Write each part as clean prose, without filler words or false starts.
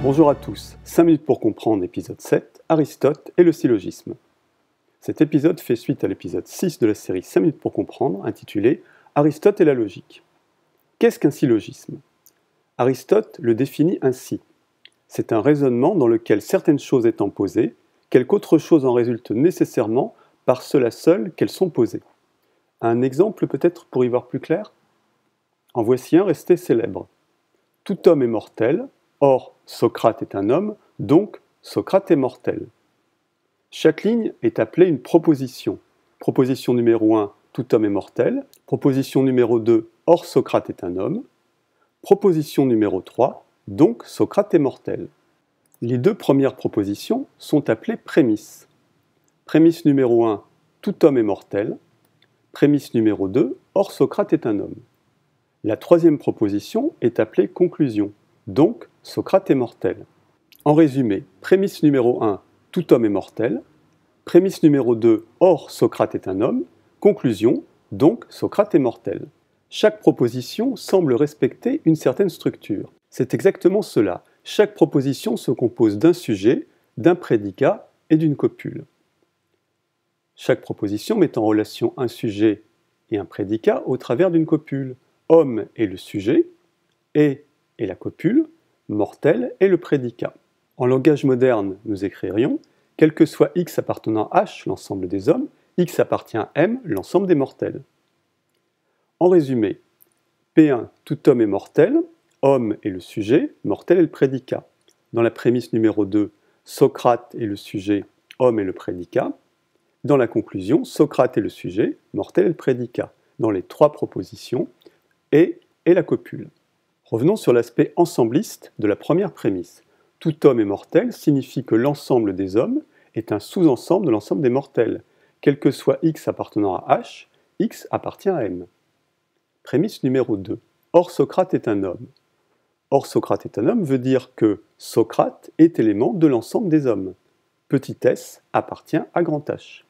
Bonjour à tous, 5 minutes pour comprendre, épisode 7, Aristote et le syllogisme. Cet épisode fait suite à l'épisode 6 de la série 5 minutes pour comprendre, intitulé Aristote et la logique. Qu'est-ce qu'un syllogisme? Aristote le définit ainsi. C'est un raisonnement dans lequel certaines choses étant posées, quelque autre chose en résulte nécessairement par cela seul qu'elles sont posées. Un exemple peut-être pour y voir plus clair? En voici un resté célèbre. Tout homme est mortel, or Socrate est un homme, donc Socrate est mortel. Chaque ligne est appelée une proposition. Proposition numéro 1, tout homme est mortel. Proposition numéro 2, or Socrate est un homme. Proposition numéro 3, donc Socrate est mortel. Les deux premières propositions sont appelées prémisses. Prémisse numéro 1, tout homme est mortel. Prémisse numéro 2, or Socrate est un homme. La troisième proposition est appelée conclusion, donc Socrate est mortel. En résumé, prémisse numéro 1, tout homme est mortel. Prémisse numéro 2, or Socrate est un homme. Conclusion, donc Socrate est mortel. Chaque proposition semble respecter une certaine structure. C'est exactement cela. Chaque proposition se compose d'un sujet, d'un prédicat et d'une copule. Chaque proposition met en relation un sujet et un prédicat au travers d'une copule. Homme est le sujet, et la copule, mortel est le prédicat. En langage moderne, nous écririons quel que soit X appartenant à H, l'ensemble des hommes, X appartient à M, l'ensemble des mortels. En résumé, P1, tout homme est mortel, homme est le sujet, mortel est le prédicat. Dans la prémisse numéro 2, Socrate est le sujet, homme est le prédicat. Dans la conclusion, Socrate est le sujet, mortel est le prédicat. Dans les trois propositions, et la copule. Revenons sur l'aspect ensembliste de la première prémisse. Tout homme est mortel signifie que l'ensemble des hommes est un sous-ensemble de l'ensemble des mortels. Quel que soit X appartenant à H, X appartient à M. Prémisse numéro 2. Or Socrate est un homme. Or Socrate est un homme veut dire que Socrate est élément de l'ensemble des hommes. Petit s appartient à grand H.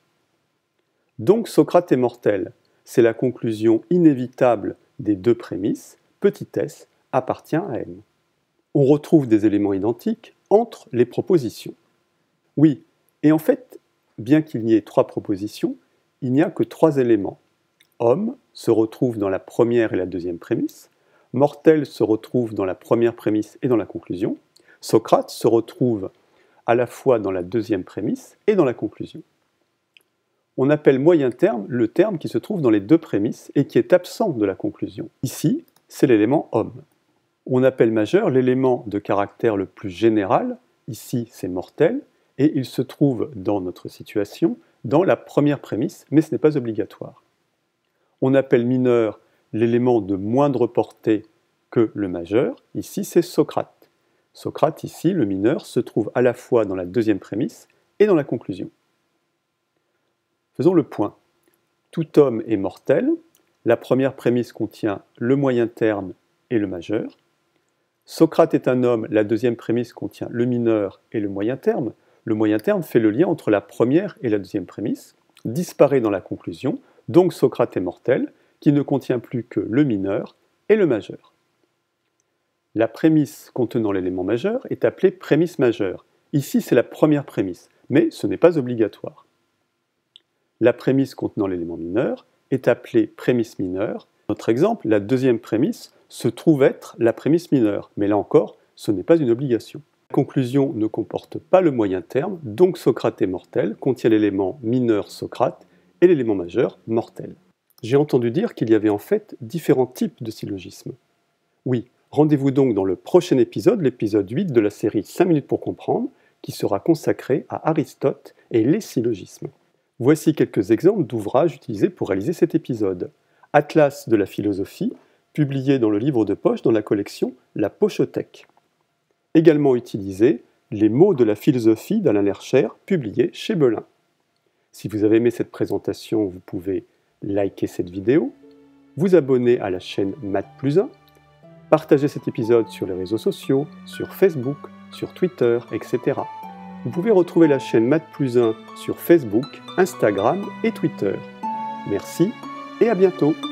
Donc Socrate est mortel. C'est la conclusion inévitable des deux prémisses. Petit s appartient à M. On retrouve des éléments identiques entre les propositions. Oui, et en fait, bien qu'il y ait trois propositions, il n'y a que trois éléments. Homme se retrouve dans la première et la deuxième prémisse, mortel se retrouve dans la première prémisse et dans la conclusion, Socrate se retrouve à la fois dans la deuxième prémisse et dans la conclusion. On appelle moyen terme le terme qui se trouve dans les deux prémisses et qui est absent de la conclusion. Ici, c'est l'élément homme. On appelle majeur l'élément de caractère le plus général, ici c'est mortel, et il se trouve dans notre situation dans la première prémisse, mais ce n'est pas obligatoire. On appelle mineur l'élément de moindre portée que le majeur, ici c'est Socrate. Socrate, ici, le mineur, se trouve à la fois dans la deuxième prémisse et dans la conclusion. Faisons le point. Tout homme est mortel. La première prémisse contient le moyen terme et le majeur. Socrate est un homme. La deuxième prémisse contient le mineur et le moyen terme. Le moyen terme fait le lien entre la première et la deuxième prémisse, disparaît dans la conclusion, donc Socrate est mortel, qui ne contient plus que le mineur et le majeur. La prémisse contenant l'élément majeur est appelée prémisse majeure. Ici, c'est la première prémisse, mais ce n'est pas obligatoire. La prémisse contenant l'élément mineur est appelée prémisse mineure. Dans notre exemple, la deuxième prémisse se trouve être la prémisse mineure, mais là encore, ce n'est pas une obligation. La conclusion ne comporte pas le moyen terme, donc Socrate est mortel, contient l'élément mineur Socrate et l'élément majeur mortel. J'ai entendu dire qu'il y avait en fait différents types de syllogismes. Oui, rendez-vous donc dans le prochain épisode, l'épisode 8 de la série 5 minutes pour comprendre, qui sera consacré à Aristote et les syllogismes. Voici quelques exemples d'ouvrages utilisés pour réaliser cet épisode. Atlas de la philosophie, publié dans le livre de poche dans la collection La Pochothèque. Également utilisé, Les mots de la philosophie d'Alain Lercher, publié chez Belin. Si vous avez aimé cette présentation, vous pouvez liker cette vidéo, vous abonner à la chaîne Math+1, partager cet épisode sur les réseaux sociaux, sur Facebook, sur Twitter, etc. Vous pouvez retrouver la chaîne Math+1 sur Facebook, Instagram et Twitter. Merci et à bientôt.